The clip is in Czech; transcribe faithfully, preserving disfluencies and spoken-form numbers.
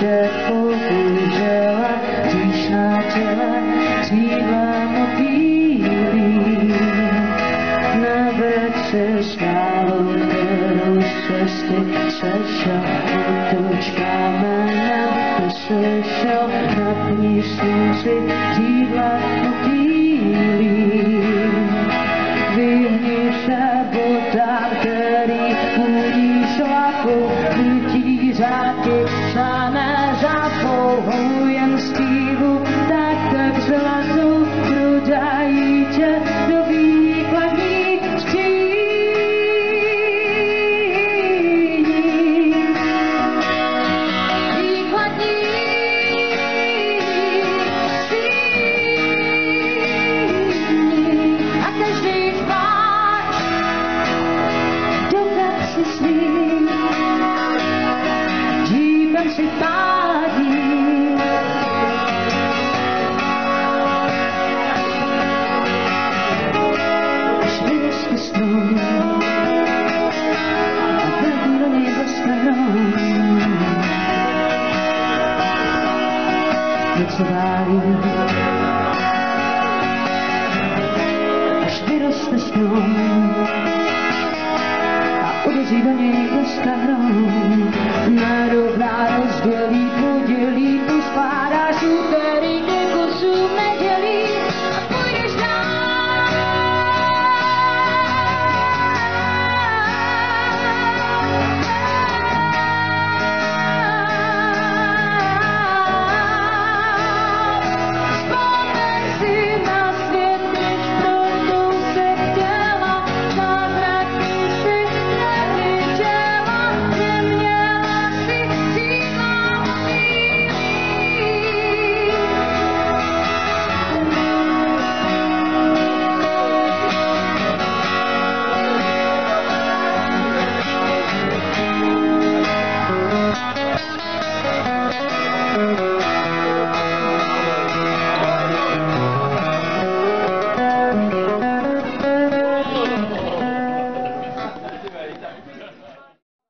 se pohlížela, říšná těla, křídla motýlí. Navrať se skálou, kterou z cesty přešel, otočkáme na sešel, napni slunci, křídla motýlí. Vyhni se botám, který půdí šlapu, chutí řáky, psané zápouhou, jen zpívu, tak tak zlatou, prodají tě do výkladních skříní. Výkladní skříní. A každý spáč, dokud si sní, dívem si pádí. Švěstky snou a vedí do něj bezkladnou. Něco válí, až vyroste strom a udeří do něj bleská hrom. Nádobná rozdělí, podělí